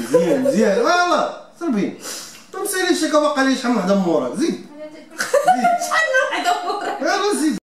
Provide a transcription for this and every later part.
مزيان مزيان والله صربي تمسيلي شكا باقا لي شحال من وحده موراك زيد شحال من وحده موراك يلا زيد.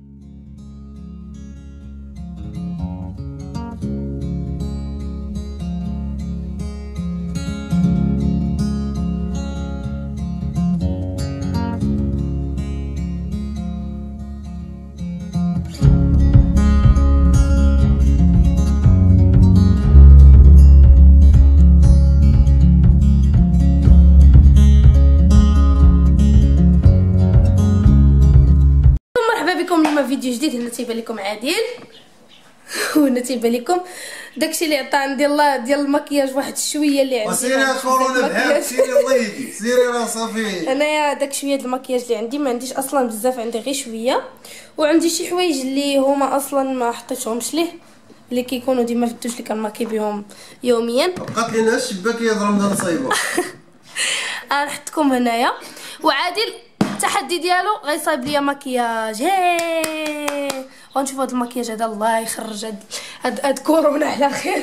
اليوم فيديو جديد. هنا تيبان لكم عادل وهنا تيبان لكم داكشي اللي عطاني ديال المكياج واحد شويه اللي عندي. سيري كورونا بحال سيري الله يهديك سيري راه صافي. انايا داك شويه د المكياج اللي عندي ما عنديش اصلا بزاف، عندي غير شويه، وعندي شي حوايج اللي هما اصلا ما حطيتهمش ليه اللي كيكونوا ديما في الدوش اللي كنماكي بهم يوميا. بقات لينا الشباك يضرب من الصايبه. نحطكم هنايا وعادل التحدي ديالو غيصايب ليا مكياج. هي غنشوف هذا المكياج هذا الله يخرج هاد كورونا على خير.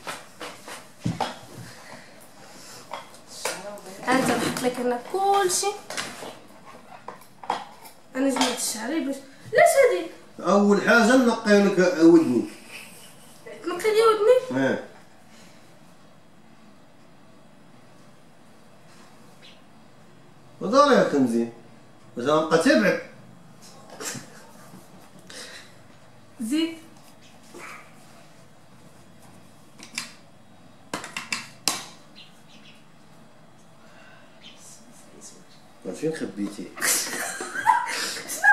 انت نحط لك هنا كلشي. انا جبت الشعري باش لاش هادي اول حاجه نقي لك ودني. تنقي لي ودني. وداري هاك مزيان باش نبقى تابعك. زيد فين خبيتي؟ شنو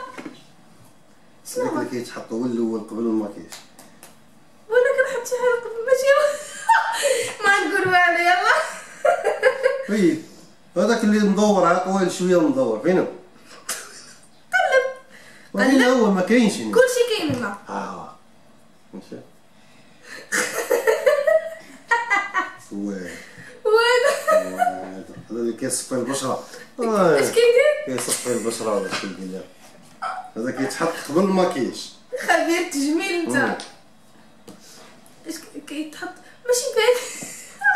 هو؟ اللي كيتحط هو الاول قبل الماكياج. وانا كنحط شي حاجه قبل ماشي ما نقول والو. يلا وي هذاك اللي مدور عا طويل شويه مدور فينو؟ قلب هو ما كاينش كلشي كاين هنا. ماشي واه وانا هذا اللي كيصفي البشره. اش كيدير؟ كيصفي البشره ولا شي كيدير. هذا كيتحط قبل الماكياج. خبير التجميل انت. اش كيتحط ماشي بان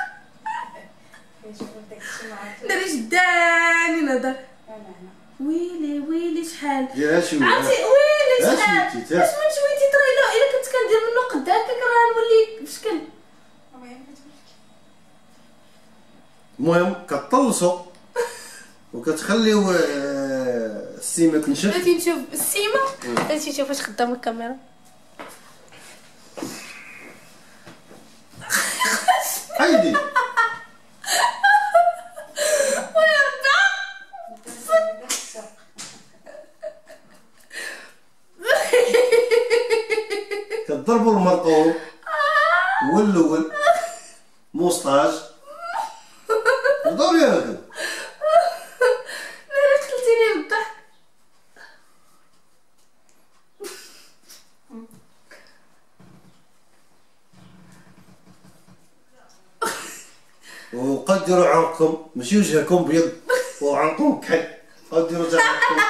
دري جداني نهضر. ويلي ويلي شحال ديرها شويه عرفتي ويلي شحال اش من شويتي طريلو. الا كنت كندير منه قد هكاك راه نولي بشكل. المهم كطلصو وكتخليو السيمه تنشف. بغيتي نشوف السيمه. بغيتي نشوف واش خدام الكاميرا. حيدي كتضربوا المرطوب هو الاول موسطاج وضربي هكا. ناري قتلتيني بالضحك. وقدروا عنقكم ماشي وجهكم بيض وعنقكم كحل. قدروا عنقكم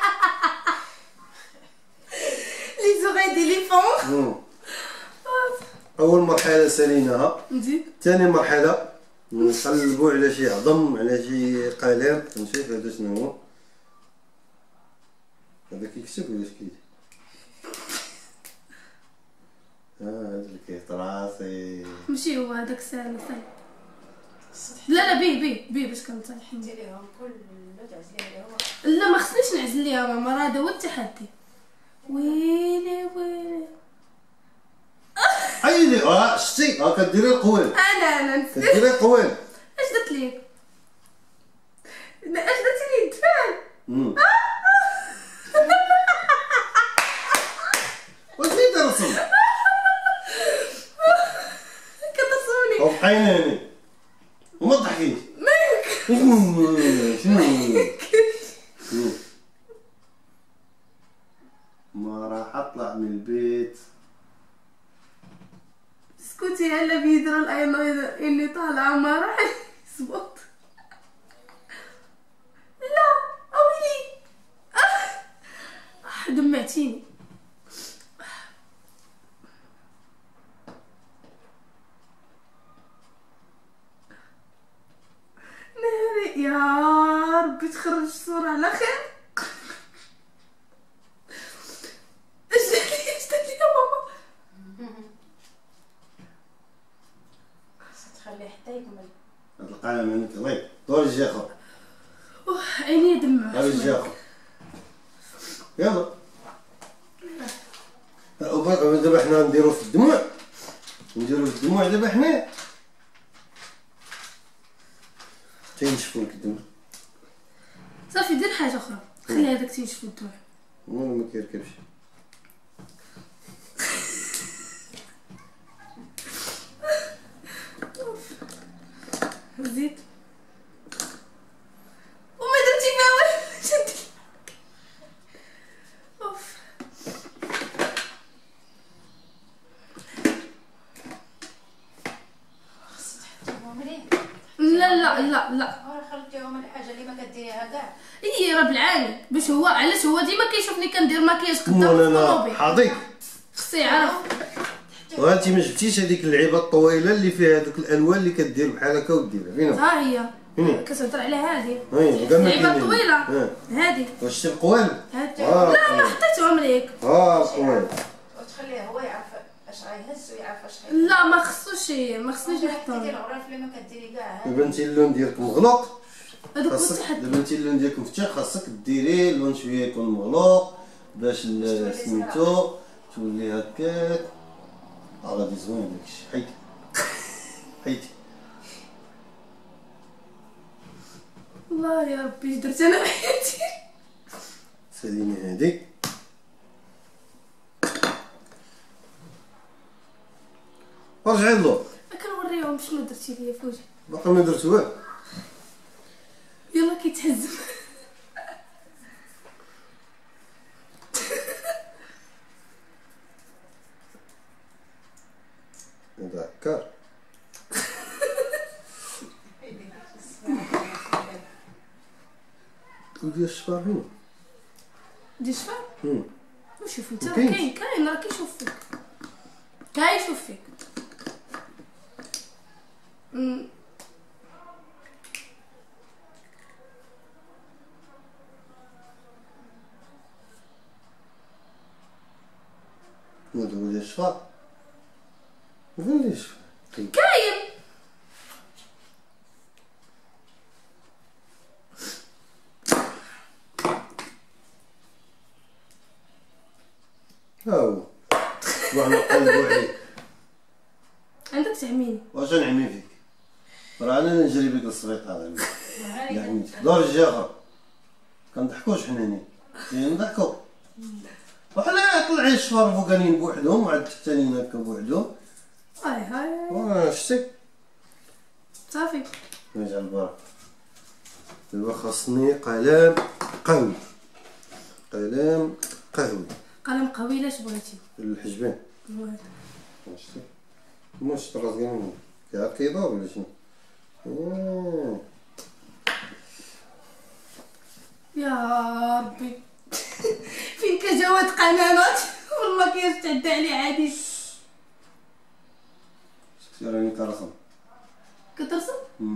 لي زوغي ديليفون. اول مرحله ساليناها. نزيد ثاني مرحله نقلبوا على شي عظم على شي قلم. نشوف هذا شنو هو. هذا كيكتب ولا اش كيدير؟ هذا اللي كيطراسي ماشي هو هذاك ساهل. لا لا بيه باش كنطيحين ليهم كل تعزلي عليهم. لا ما خصنيش نعزل ليها ماما، راه هذا هو التحدي. ويلي حيدي. شتي كديري القويل. انا نسيت كديري القويل. اش درت ليك؟ اش درتي لي الدفان؟ واش اللي ترسم؟ كترسموني وبقينا هنا وما تضحكيش. شنو ما راح اطلع من البيت. اسكتي هلا بيدروا الايلاينر اني طالعه ما راح يزبط. لا اويلي دمعتيني. يا ربي تخرج الصورة على خير. اش دار لي يا ماما؟ تخليه حتى يكمل. هاد القلم عندك الله دور الجاخو. عيني يدمع. دور الجاخو يلا. دابا حنا نديرو في الدموع، دابا حنا تينشفو لك الدموع. صافي دير حاجة أخرى، خلي هذاك تينشف الدموع. ما كيركبش. زيد وما درتي فيها والو. شد اوف. لا ورا خرجتيهم الحاجه اللي ما كديريها كاع. اي راه بالعاني باش هو علاش هو ديما كيشوفني كندير مكياج قدام لا الطوموبيل. حاضيك. خصي يعرف. وانت ما جبتيش هذيك اللعيبه الطويله اللي فيها هذوك الالوان اللي كدير بحال هكا وديرها فينا. ها هي فين؟ كتهضر على هذه اللعيبه طويله هذه. واش شتي القوالب؟ لا ما حطيتهم ليك. القوالب وتخليه هو يعرف اش غيهز ويعرف اش لا ما خصنيش نحطهم. دير الغرف اللي ما كديري كاع. دابا انت اللون ديالك مغلوق. هذوك خاصك تحت. دابا انت اللون ديالك مفتوح، خاصك ديري اللون شويه يكون مغلوق باش سميتو تولي هكاك. غادي زوين داكشي. حيدي الله يا ربي اش درت انا بحياتي. ساليني هادي. ارجعي للور. كنوريهم شنو درتي ليا في وجهي. باقي ما درت والو. يلا كيتهزم. هذا عكار. ودي الشفار هنا. دي شفار؟ وشوف انت راه مكاينش. كاين راه كيشوف فيك. كيشوف فيك. هذا هو ديال الشفار. فين ديال الشفار؟ كاين. ها هو. واحد نقلبو عليه. عندك تعميني. واش نعمي فيك؟ راه انا نجري بك للسبيطار. يعني دور الجاخه. كنضحكوش حنانين. نضحكو. وحنا طلعي الشفار فوقانيين بوحدهم وعاد التحتانيين هكا بوحدهم. هاي شتي؟ صافي. نجعل البركة. دابا خاصني قلم قهوي. قلم قوي لاش بغيتي. الحجبين. شتي؟ واش طراز كاين كيعرف كيضرب ولا شنو؟ يا ربي. فين كجواد قنانات والمكياج تعدى عليه عادي. شتي راني كرسم. كترسم؟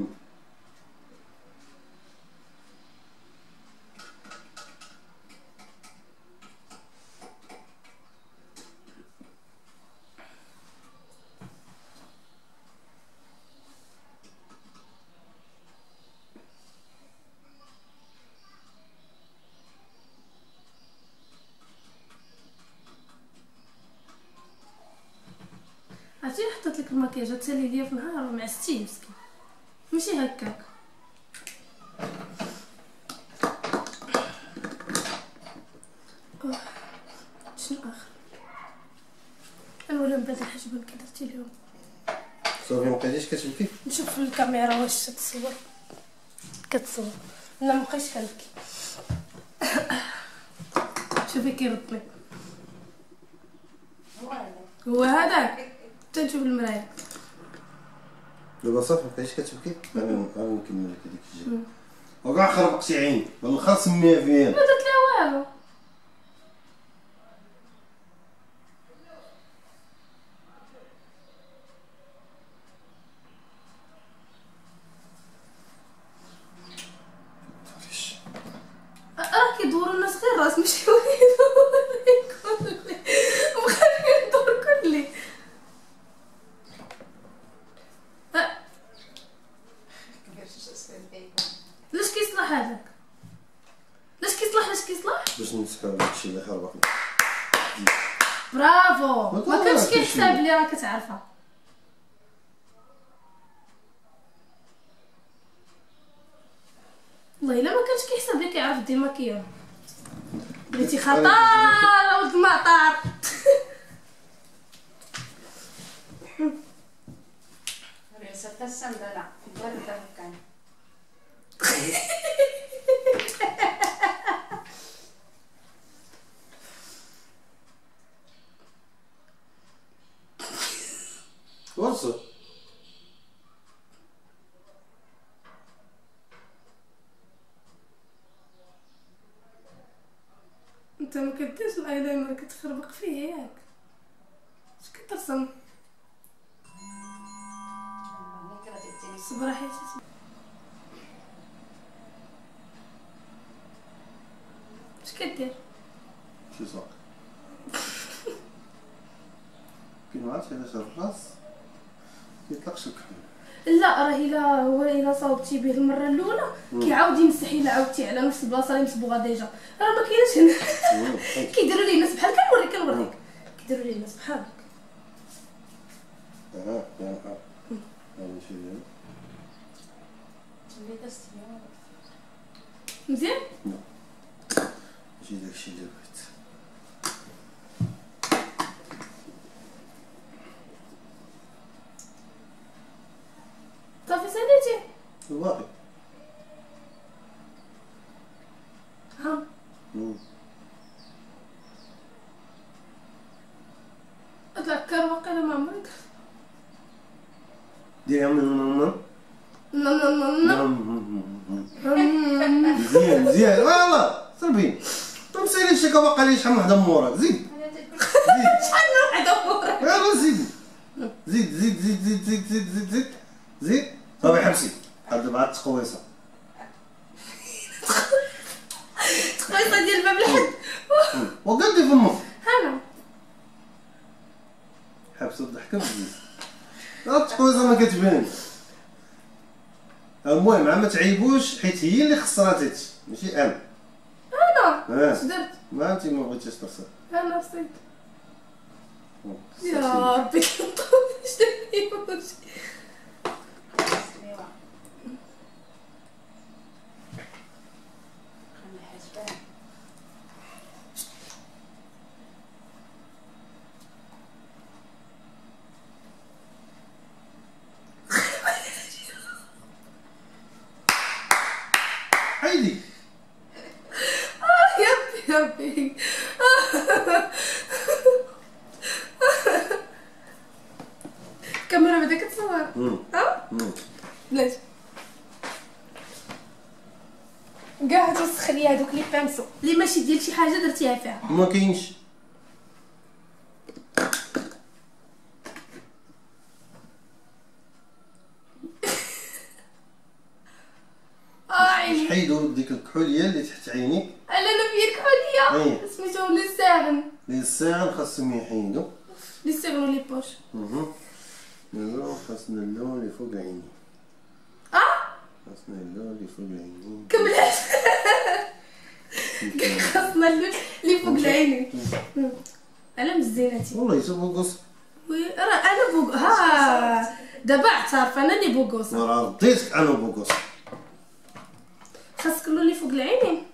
عرفتي حطيت لك المكياج تسالي ليا في نهار مع 60 مسكين ماشي هكاك. شنو اخر نوريهم بعد الحجبان كي درتي لهم. صافي مبقيتيش كتبكي؟ نشوف في الكاميرا واش تصور كتصور. لا مبقيتش كنبكي. شوفي كيردني هو هذاك. تنشوف المرايه. دابا صافي مبقيتيش كتبكي؟ انا نكمل لك هذيك الجهه. وكاع خربقتي عيني والخا سميها فيا. ما درت لها والو. هذاك؟ لاش كيصلح باش نمسحو داكشي اللي خربقنا. برافو. ما ما كانش طلعش كيحسب شي. لي راه كتعرفها. والله الا ما كانش كيحسب لي كيعرف دير ماكياج. بليتي خطر ولد المعطر. صرت السندلة باردة كان. ورصه. انت ما كديرش الايلاينر كتخربق فيه ياك؟ اش كترسم؟ صبر حياتي. اش كدير؟ شي صاق. كاين ما عرفتش علاش الراس كيطلقش الكحل. لا راه الا صاوبتي به المره الاولى كيعاود يمسح الا عاودتي على نفس البلاصه اللي مسبوغه ديجا. راه ما كايناش هنا. كيديروا لي الناس بحال كنوريك كيديروا لي الناس بحال هكا. يا نهار هذا شي ديال اللي دازت اليوم مزيان. ماشي داكشي اللي بغيت. صافي ساليتي الباقي ها اتذكر واقيلا ما عمرك ديريها من مزيان مزيان والله صافي. ما مساليش هكا باقا لي شحال من وحده من موراك. زيد شحال من وحده مورا. يلا زيد زيد زيد زيد زيد زيد زيد زيد زيد زيد. صافي حبسي هاد مع التقويصه. تقويصه ديال الباب الحد وقدي في المخ. هنا حبس الضحكه بزز. لا التقويصه ما كتبانش. المهم ما تعيبوش حيت هي اللي خسراتك ماشي انا. انا اش درت؟ ما انت ما بغيتيش تخسر. انا صيد يا ربي اش درت؟ سليوة. خلي حسبان. حيدي يا ربي الكاميرا بدا كتصور. ها بلاش كاع توسخ لي هذوك لي بانسو اللي ماشي ديال شي حاجه درتيها فيها. ما كاينش. عيني حيدوا ديك الكحوليه اللي تحت عينيك. انا فيا الكحوليه أيه. سميتو لي ساغن لي ساعه خاصهم يحيدوا. لي ساغن ولي بوش. يلا خاصنا اللون اللي فوق عيني. خاصنا اللون اللي فوق عيني. كملات خاصنا اللي فوق العينين على مزينتي. والله يسوق قص. وي راه انا بوق ها دابا اعترف انا اللي بوغوس. راه رديتك انا بوكوس. خاصك اللون اللي فوق العينين.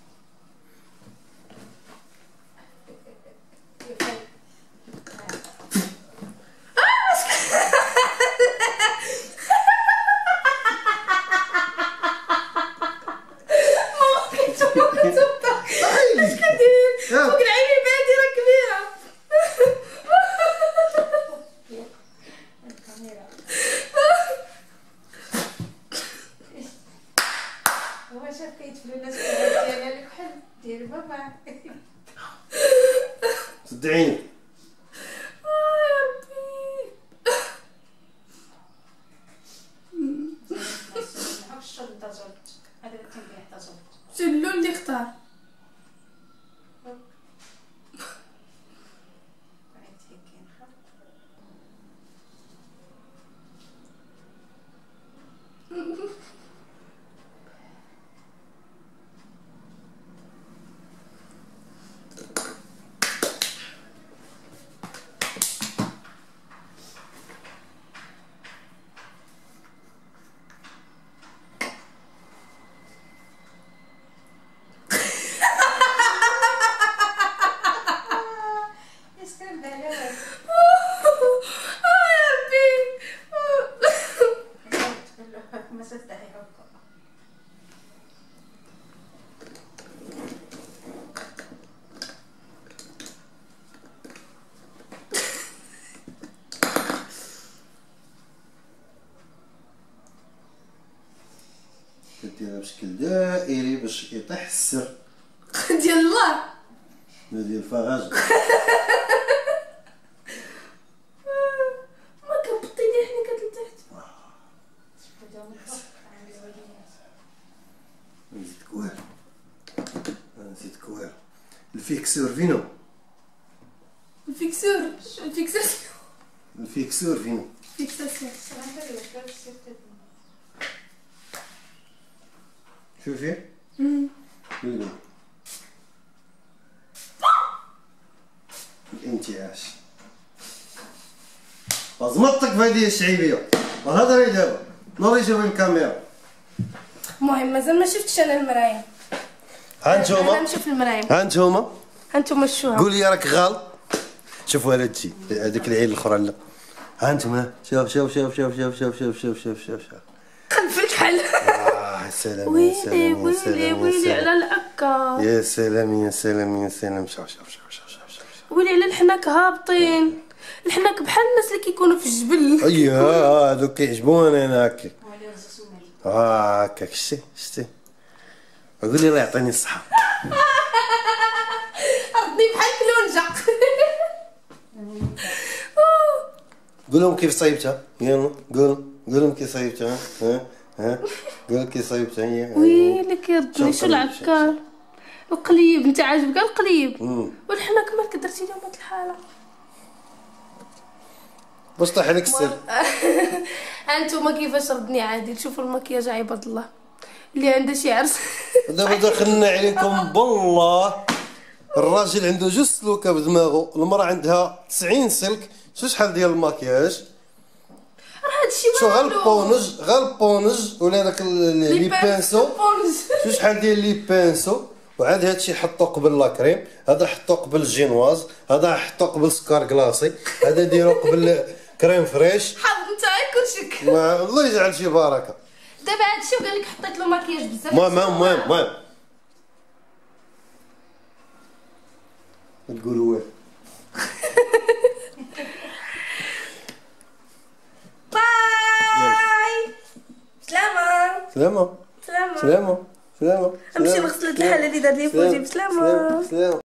اش كدير فوق العينين بعدي راه كبيره. الكاميرا. هو شاف كيتفلو الناس ديالها الكحل ديال بابا. سد عينك. يا ربي هاك الشنطة زرت. هذا اللي كان فيه حتى زرت. شو اللون اللي اختار؟ بغيت هيك نخاف. ما تفتحي هكا. كديرها بشكل دائري باش يطيح السر ديال الله. لا ديال الفراغ. ما كبطيني حنا كتلتحت. نزيد كوير. نزيد كوير. الفيكسور فينو. الفيكسور. الفيكساسيون. الفيكسور فينو. فيكساسيون. شوفي. قولي. الانتعاش. زمطك في هذه الشعيبيه وهضري دابا نوري شوفي الكاميرا. المهم مازال ما شفتش انا المرايه. ها انتوما انا نشوف المرايه. ها انتوما ها انتوما شوها. قولي راك غلط. شوفوا هذا الشيء هذيك العين الاخرى لا. ها انتوما شوف شوف شوف شوف شوف شوف شوف شوف شوف شوف شوف خلف الكحل. يا سلام يا سلام ويلي يا ويلي سلام ويلي يا على سلام العكا. يا سلام يا سلام يا سلام. شوف شوف شوف شوف شوف ويلي على الحناك هابطين. الحناك بحال الناس اللي كيكونوا في الجبل. اييه هذوك كيعجبوني انا هكا. هكاك شتي قولي الله يعطيني الصحة. ردني بحال كلونجا. قول لهم كيف صايبتها يلا قول لهم كيف صايبتها. ها قول كيف صايبتها هي. ويلي كيردني شو العكار. القليب انت عاجبك القليب. والحناك مالك درتي لهم هاد الحاله. باش طاح عليك السر. انتوما كيفاش ردني عادل. شوفوا المكياج عباد الله اللي عنده شي عرس. دابا دخلنا عليكم بالله. الراجل عنده جوج سلوكه بدماغه، المراه عندها 90 سلك. شحال ديال الماكياج. راه هادشي شو والو. غير البونج ولا داك لي بانسو. شحال ديال لي بانسو. وعاد هادشي حطو قبل لاكريم، هذا حطو قبل الجينواز، هذا حطو قبل سكر كلاصي، هذا ديرو قبل كريم فريش. حظ نتايا كلشي. الله يجعل شي بركه. دابا هادشي وقال لك حطيت له ماكياج بزاف. المهم تقولوا وين. باي. سلامة. سلامة. نمشي نغسل هاد الحاله اللي دار لي في وجهي. بسلامة.